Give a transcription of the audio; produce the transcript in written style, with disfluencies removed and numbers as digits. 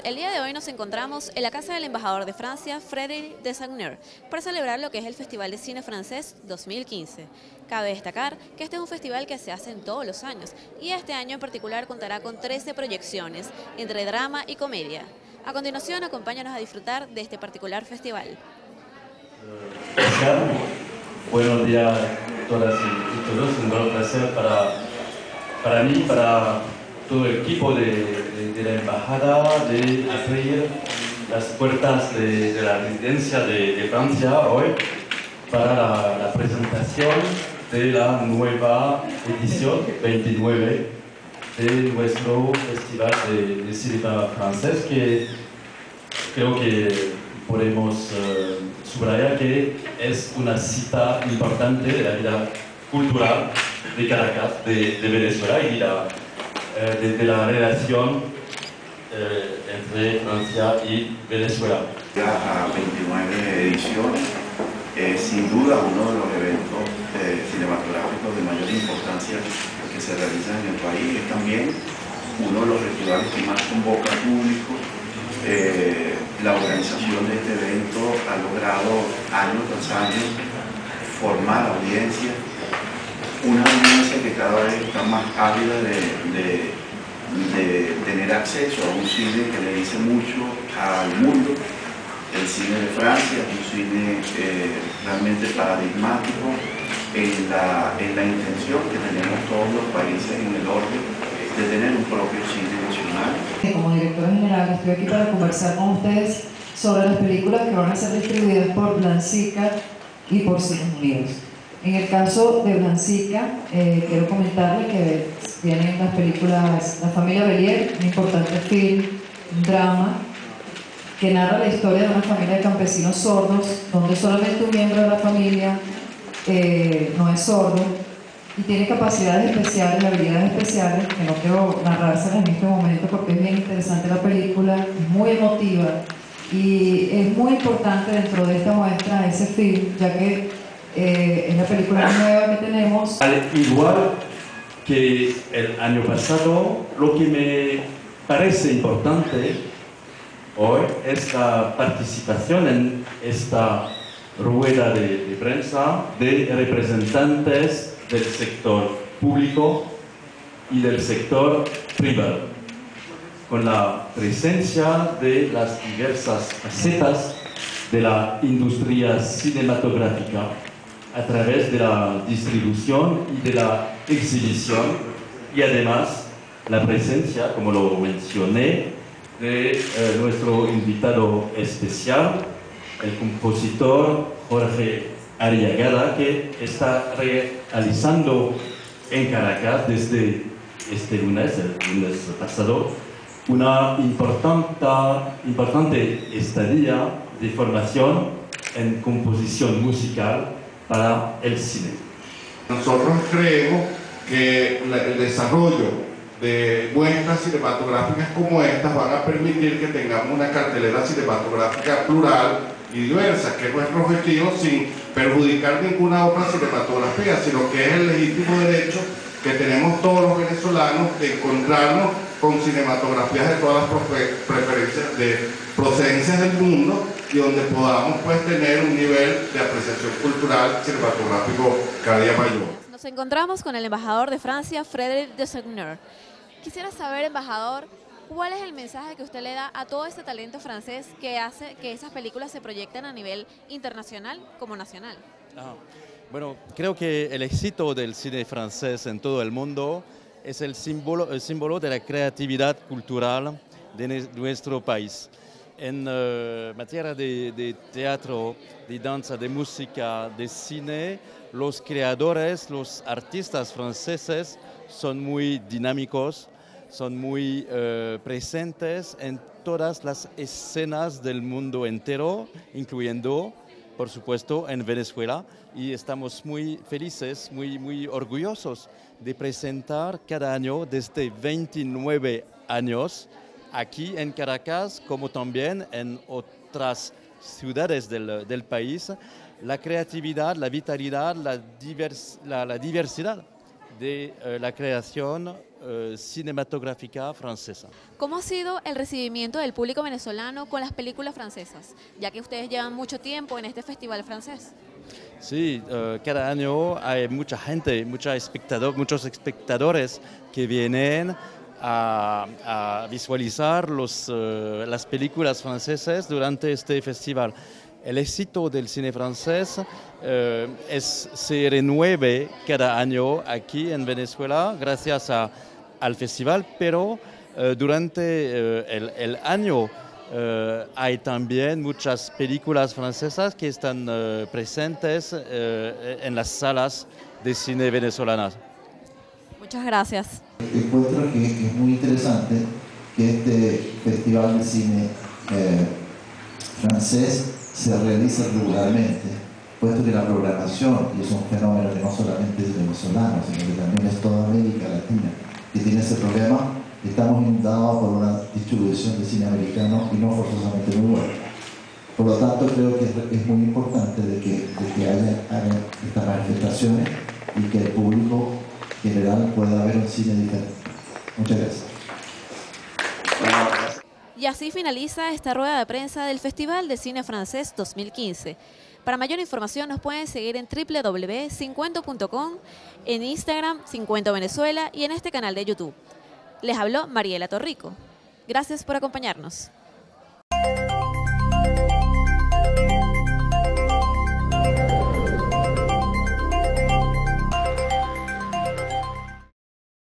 el día de hoy nos encontramos en la casa del embajador de Francia, Frédéric Desagner, para celebrar lo que es el Festival de Cine Francés 2015. Cabe destacar que este es un festival que se hace todos los años y este año en particular contará con 13 proyecciones entre drama y comedia. A continuación, acompáñanos a disfrutar de este particular festival. Buenos días a todas y todos, un gran placer para mí, para todo el equipo de la embajada, de abrir las puertas de la residencia de Francia hoy para la presentación de la nueva edición 29 de nuestro Festival de Cine Francés, que creo que podemos subrayar que es una cita importante de la vida cultural de Caracas, de Venezuela y de la relación entre Francia y Venezuela. A 29 ediciones, sin duda uno de los eventos cinematográficos de mayor importancia que se realizan en el país. Es también uno de los festivales que más convoca público. La organización de este evento ha logrado año tras año formar audiencia, una audiencia que cada vez está más ávida de tener acceso a un cine que le dice mucho al mundo. El cine de Francia es un cine realmente paradigmático en la intención que tenemos todos los países en el orden de tener un propio cine nacional. Como directora general estoy aquí para conversar con ustedes sobre las películas que van a ser distribuidas por Blancica y por Cines Unidos. En el caso de Blancica, quiero comentarles que tienen las películas La familia Bellier, un importante film, un drama, que narra la historia de una familia de campesinos sordos, donde solamente un miembro de la familia no es sordo y tiene capacidades especiales, habilidades especiales, que no quiero narrárselas en este momento porque es bien interesante la película, es muy emotiva y es muy importante dentro de esta muestra ese film, ya que es la película nueva que tenemos. Al igual que el año pasado, lo que me parece importante hoy es la participación en esta rueda de prensa de representantes del sector público y del sector privado, con la presencia de las diversas facetas de la industria cinematográfica a través de la distribución y de la exhibición, y además la presencia, como lo mencioné, de nuestro invitado especial, el compositor Jorge Arriagada, que está realizando en Caracas desde este lunes, el lunes pasado, una importante estadía de formación en composición musical para el cine. Nosotros creemos que el desarrollo de muestras cinematográficas como estas van a permitir que tengamos una cartelera cinematográfica plural y diversa, que es nuestro objetivo, sin perjudicar ninguna otra cinematografía, sino que es el legítimo derecho que tenemos todos los venezolanos de encontrarnos con cinematografías de todas las preferencias de procedencias del mundo y donde podamos pues tener un nivel de apreciación cultural cinematográfico cada día mayor. Nos encontramos con el embajador de Francia, Frédéric Desagner. Quisiera saber, embajador, ¿cuál es el mensaje que usted le da a todo este talento francés que hace que esas películas se proyecten a nivel internacional como nacional? Bueno, creo que el éxito del cine francés en todo el mundo es el símbolo de la creatividad cultural de nuestro país. En materia de teatro, de danza, de música, de cine, los creadores, los artistas franceses son muy dinámicos, son muy presentes en todas las escenas del mundo entero, incluyendo, por supuesto, en Venezuela, y estamos muy felices, muy orgullosos de presentar cada año desde 29 años aquí en Caracas, como también en otras ciudades del país, la creatividad, la vitalidad, la diversidad de la creación cinematográfica francesa. ¿Cómo ha sido el recibimiento del público venezolano con las películas francesas, ya que ustedes llevan mucho tiempo en este festival francés? Sí, cada año hay mucha gente, muchos espectadores que vienen a visualizar las películas francesas durante este festival. El éxito del cine francés se renueve cada año aquí en Venezuela gracias al festival, pero durante el año hay también muchas películas francesas que están presentes en las salas de cine venezolanas. Muchas gracias. Encuentro que es muy interesante que este festival de cine francés se realiza regularmente, puesto que la programación, y es un fenómeno que no solamente es venezolano, sino que también es toda América Latina, que tiene ese problema, estamos inundados por una distribución de cine americano y no forzosamente muy bueno. Por lo tanto, creo que es muy importante de que haya estas manifestaciones y que el público general pueda ver un cine diferente. Muchas gracias. Y así finaliza esta rueda de prensa del Festival de Cine Francés 2015. Para mayor información nos pueden seguir en www.cincuento.com, en Instagram 50 Venezuela y en este canal de YouTube. Les habló Mariela Torrico. Gracias por acompañarnos.